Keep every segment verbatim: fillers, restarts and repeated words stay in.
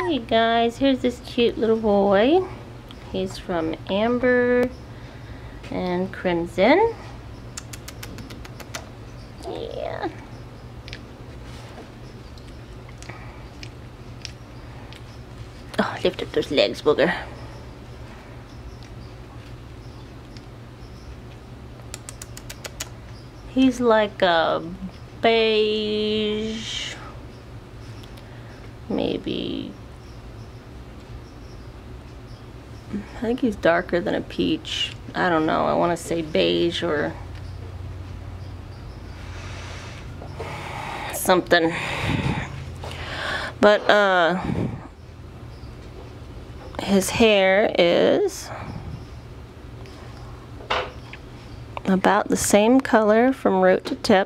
Hey guys, here's this cute little boy. He's from Amber and Crimson. Yeah. Oh, lift up those legs, booger. He's like a beige, maybe, I think he's darker than a peach. I don't know, I want to say beige or something. But uh his hair is about the same color from root to tip.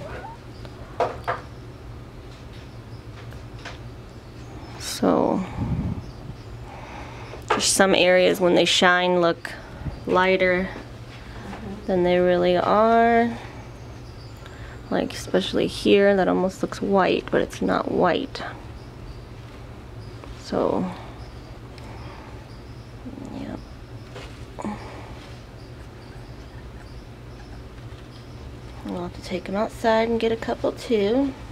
So there's some areas when they shine look lighter than they really are. Like especially here, that almost looks white, but it's not white. So, yeah. We'll have to take him outside and get a couple too.